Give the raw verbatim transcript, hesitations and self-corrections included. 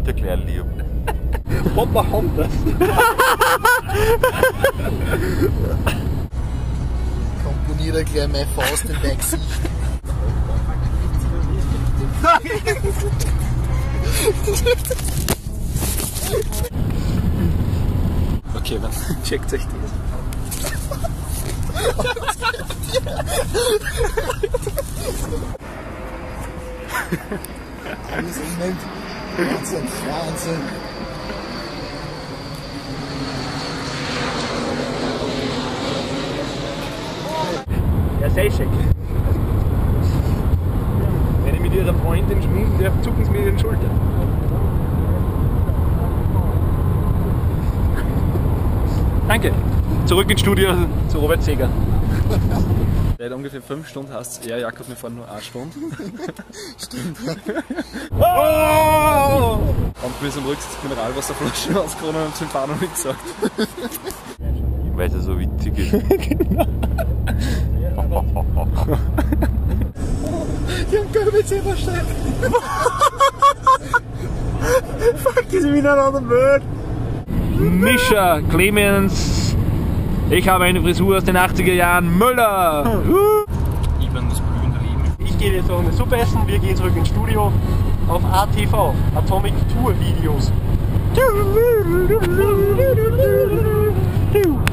Mutter gleich lieb. Papa haben das. Komponiere gleich meine Faust in dein Gesicht. Okay, was? Checkt euch das. Alles im Moment. Wahnsinn, Wahnsinn. Ja, sehr schick. Wenn ich mit ihrer Freundin schmusen darf, zucken sie mir den Schultern. Danke. Zurück ins Studio zu Robert Seeger. Seit ungefähr fünf Stunden heißt es, ja Jakob, wir fahren nur eine Stunde. Stimmt. Oh! Und wir sind am Rücksitz Mineralwasserflaschen rausgekommen und zum Fahren noch nicht gesagt. Weil es so witzig ist. Die haben gar nicht selber steigt. Fuck, die sind miteinander Müll. Mischa, Clemens, ich habe eine Frisur aus den achtziger Jahren, Müller! Ich bin das blühende Leben. Ich gehe jetzt noch eine Suppe essen, wir gehen zurück ins Studio auf A T V, Atomic Tour Videos.